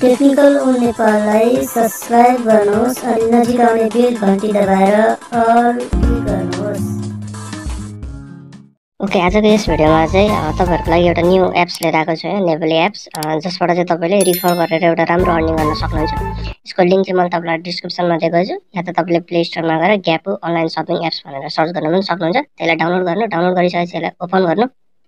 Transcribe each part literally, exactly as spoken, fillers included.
Technical own नेपाललाई subscribe गर्नुहोस् अनि नजिक आउने बेल घन्टी दबाएर अल क्लिक गर्नुहोस्। ओके, आजको यस भिडियोमा चाहिँ तपाईहरुको लागि एउटा न्यू एप्स लिएर आएको छु, नेभली एप्स, जसबाट चाहिँ तपाईले रिफर गरेर एउटा राम्रो अर्निङ गर्न सक्नुहुन्छ। यसको लिंक चाहिँ मैले तपाईलाई डिस्क्रिप्सनमा दिएको छु, या त तपाईले प्ले स्टोरमा गएर ग्यापु अनलाइन शपिङ एप्स भनेर सर्च गर्न पनि सक्नुहुन्छ। त्यसलाई डाउनलोड गर्नु, डाउनलोड गरिसकेपछि यसलाई ओपन गर्नु।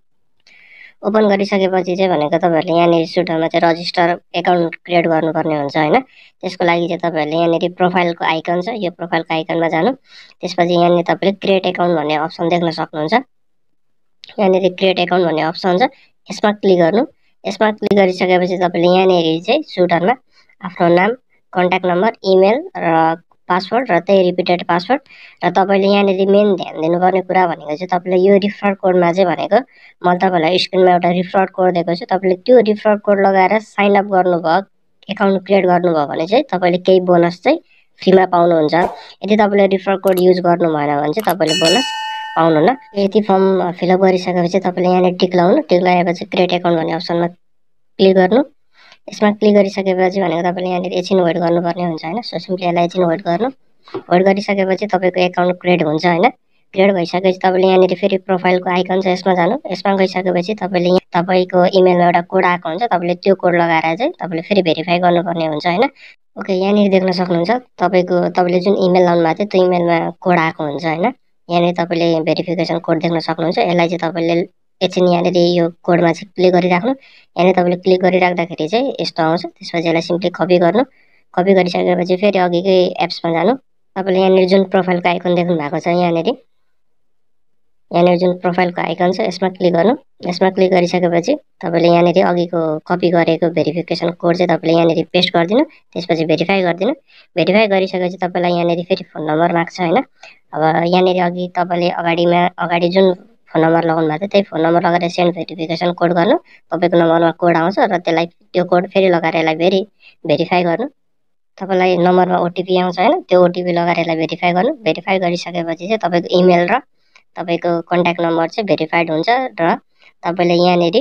ओपन गरिसकेपछि चाहिँ भनेको तपाईहरुले यहाँ सुटरमा चाहिँ रजिस्टर अकाउन्ट क्रिएट गर्नुपर्ने हुन्छ हैन। त्यसको लागि चाहिँ तपाईहरुले यहाँ प्रोफाइलको आइकन छ, यो प्रोफाइलको आइकनमा जानु। त्यसपछि यहाँ तपाईले क्रिएट अकाउन्ट भन्ने अप्सन देख्न सक्नुहुन्छ। यहाँ क्रिएट अकाउन्ट भन्ने अप्सन छ, यसमा क्लिक गर्नु। यसमा क्लिक गरिसकेपछि तपाईले यहाँ चाहिँ सुटरमा आफ्नो नाम, कन्ट्याक्ट नम्बर, इमेल र पासवर्ड र त्यही रिपिटेड पासवर्ड र तपाईले यहाँ मेन ध्यान दिनुपर्ने कुरा भनेको चाहिँ तपाईले यो रिफर कोडमा चाहिँ भनेको मैले तपाईलाई स्क्रिनमा एउटा रिफर कोड दिएको छु। तपाईले त्यो रिफर कोड लगाएर साइन अप गर्नुभयो, अकाउन्ट क्रिएट गर्नुभयो भने चाहिँ तपाईले केही बोनस चाहिँ फ्रीमा पाउनुहुन्छ। यदि तपाईले रिफर कोड युज गर्नु भएन भने चाहिँ तपाईले बोनस पाउनुहुन्न। यति फर्म फिलअप गरिसकेपछि तपाईले यहाँ टिक लगाउनु। टिक लगाएपछि क्रिएट अकाउन्ट भन्ने अप्सनमा क्लिक गर्नु। यसमा क्लिक गरिसकेपछि भनेको तपाईले यहाँ एकछिन वेट गर्नुपर्ने हुन्छ हैन। सो सिम्पली यसलाई एकछिन वेट गर्नु। वेट गरिसकेपछि तपाईको अकाउन्ट क्रिएट हुन्छ हैन। क्रिएट भइसकेपछि तपाईले यहाँ फेरि प्रोफाइलको आइकन छ, यसमा जानु। यसमा गइसकेपछि तपाईले यहाँ तपाईको इमेलमा एउटा कोड आएको हुन्छ, तपाईले त्यो कोड लगाएर चाहिँ तपाईले फेरि भेरिफाई गर्नुपर्ने हुन्छ हैन। ओके, यहाँ देख्न सक्नुहुन्छ तपाईको तपाईले जुन इमेल लाउनु भएको थियो त्यो इमेलमा कोड आएको हुन्छ हैन। यहाँ तपाईले भेरिफिकेसन कोड देख्न सक्नुहुन्छ। यसलाई चाहिँ तपाईले एकछिन यहाँ यो कोडमा चाहिँ क्लिक गरिराख्नु। यहाँ तपाईले क्लिक गरिराख्दाखेरि चाहिँ यस्तो आउँछ। त्यसपछि यसलाई सिम्पली कपी गर्नु। कपी गरिसकेपछि फेरि अघिकै एप्समा जानु। तपाईले यहाँ जुन प्रोफाइलको आइकन देख्नु भएको छ, यहाँ यहाँ जुन प्रोफाइलको आइकन छ यसमा क्लिक गर्नु। यसमा क्लिक गरिसकेपछि तपाईले यहाँ अघिको कपी गरेको भेरिफिकेसन कोड चाहिँ तपाईले यहाँ पेस्ट गरिदिनु। त्यसपछि भेरिफाई गरिदिनु। भेरिफाई गरिसकेपछि तपाईलाई यहाँ फेरि फोन नम्बर माग्छ हैन। अब यहाँ अघि तपाईले अगाडिमा अगाडि जुन फोन नम्बर लगाउनु भएको थियो त्यही फोन नम्बर लगाएर सेन्ड भेरिफिकेसन कोड गर्नु। तपाईको नम्बरमा कोड आउँछ र त्यसलाई त्यो कोड फेरि लगाएर यसलाई भेरि भेरिफाई गर्नु। तपाईलाई नम्बरमा ओटीपी आउँछ हैन, त्यो ओटीपी लगाएर यसलाई भेरिफाई गर्नु। भेरिफाई गरिसकेपछि चाहिँ तपाईको इमेल र तपाईको कन्ट्याक्ट नम्बर चाहिँ भेरिफाइड हुन्छ र तपाईले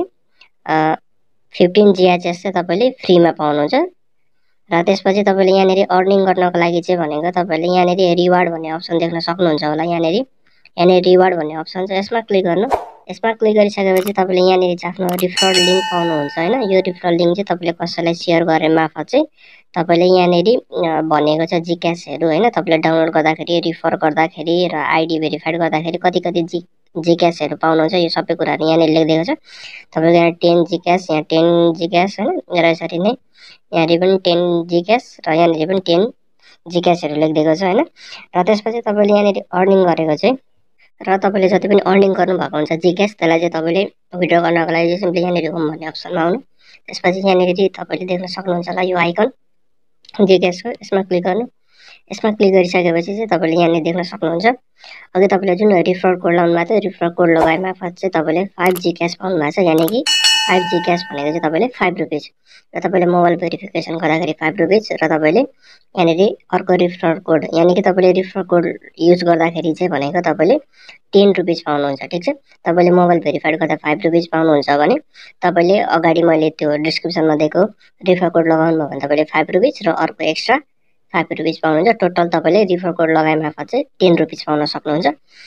यहाँ फिफ्टीन जीएचएस चाहिँ तपाईले फ्रीमा पाउनुहुन्छ। र त्यसपछि तपाईले यहाँ अर्निङ गर्नको लागि चाहिँ भनेको तपाईले यहाँ रिवार्ड भन्ने अप्सन देख्न सक्नुहुन्छ होला। यहाँ यहाँ रिवार्ड भन्ने अप्सन छ, यसमा क्लिक गर्नु। यसमा क्लिक गरिसकेपछि तपाईले यहाँ चाहिँ आफ्नो रिफरल लिंक पाउनुहुन्छ हैन। यो रिफरल लिंक चाहिँ तपाईले कसैलाई सेयर गरे मार्फत चाहिँ तपाईले यहाँ भनेको छ जिक्यासहरु हैन। तपाईले डाउनलोड गर्दाखेरि, रिफर गर्दाखेरि र आईडी भेरिफाइड गर्दाखेरि कति कति जी जिक्यासहरु पाउनुहुन्छ। यो सबै कुराहरु यहाँ लेखिदिएको छ। तपाईको यहाँ टेन जिक्यास, यहाँ टेन जिक्यास हैन, र यसरी नै यहाँ पनि टेन जिक्यास र यहाँ पनि टेन जिक्यासहरु लेखिदिएको छ हैन। र त्यसपछि तपाईले यहाँ अर्निङ गरेको चाहिँ र तपाईले जति पनि अर्निङ गर्नु भएको हुन्छ जिक्यास, त्यसलाई चाहिँ तपाईले विथड्र गर्नको लागि सिम्पली यहाँ होम भन्ने अप्सनमा आउनु। त्यसपछि यहाँ तपाईले देख्न सक्नुहुन्छ होला यो आइकन जिक्यासको, यसमा क्लिक गर्नु। यसमा क्लिक गरिसकेपछि चाहिँ तपाईले यहाँ देख्न सक्नुहुन्छ अघि तपाईले जुन रिफर कोड लाउनु भएको थियो, रिफर कोड लगाए मार्फत चाहिँ तपाईले फाइभ जिक्यास पाउनु भएको छ। यानी कि फाइभ जिक्यास भनेको चाहिँ तपाईले फाइभ रुपिज र तपाईले मोबाइल भेरिफिकेसन गर्दाखेरि फाइभ रुपिज र तपाईले यहाँ अर्को रिफर कोड यानी कि तपाईले रिफर कोड युज गर्दाखेरि चाहिँ भनेको तपाईले टेन रुपिज पाउनुहुन्छ। ठीक छ, तपाईले मोबाइल भेरिफाइड गर्दा फाइभ रुपिज पाउनुहुन्छ भने तपाईले अगाडि मैले त्यो डिस्क्रिप्सनमा दिएको रिफर कोड लगाउनु भयो भने तपाईले फाइभ रुपिज र अर्को एक्स्ट्रा फाइभ रुपिज पाउनुहुन्छ। टोटल तपाईले रिफर कोड लगाए मार्फत चाहिँ टेन रुपिज पाउन सक्नुहुन्छ।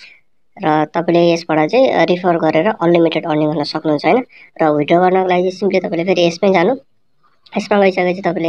र तपाईले यसबाट चाहिँ रिफर गरेर अनलिमिटेड अर्निङ गर्न सक्नुहुन्छ हैन। र विथड्र गर्नको लागि सिम्पली तपाईले फेरि यसमै जानु। यसमा गइसकेपछि तपाईले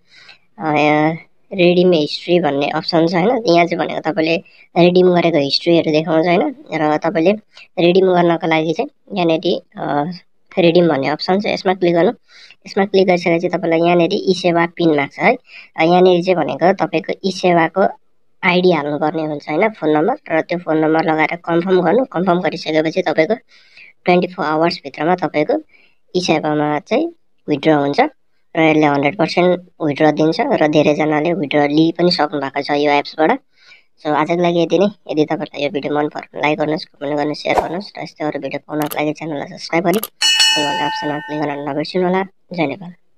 यहाँ रिडिम हिस्ट्री भन्ने अप्सन छ हैन। यहाँ चाहिँ भनेको तपाईले रिडिम गरेको हिस्ट्रीहरु देखाउँछ हैन। र तपाईले रिडिम गर्नको लागि चाहिँ यहाँ रिडिम भन्ने अप्सन छ, यसमा क्लिक गर्नु। यसमा क्लिक गरिसकेपछि तपाईलाई यहाँ ई सेवा पिन माग्छ है। यहाँ चाहिँ भनेको तपाईको ई सेवाको आईडी हाल्नुपर्ने हुन्छ हैन, फोन नम्बर, र त्यो फोन नम्बर लगाएर कन्फर्म गर्नु। कन्फर्म गरिसकेपछि तपाईको ट्वेन्टी फोर आवर्स भित्रमा तपाईको ई सेवामा चाहिँ विथड्र हुन्छ र यसले हन्ड्रेड पर्सेन्ट विथड्र दिन्छ र धेरैजनाले विथड्र लिइ पनि सक्नु भएको छ यो एप्सबाट। सो आजको लागि यति नै। यदि तपाईलाई यो भिडियो मन पर्यो लाइक गर्नुहोस्, कमेन्ट गर्नुहोस्, शेयर गर्नुहोस् र यस्तै अरू भिडियो पाउनको लागि च्यानललाई सब्स्क्राइब गरी अल भन्ने अप्सनमा क्लिक गर्न नबिर्सिनु होला। जय नेपाल।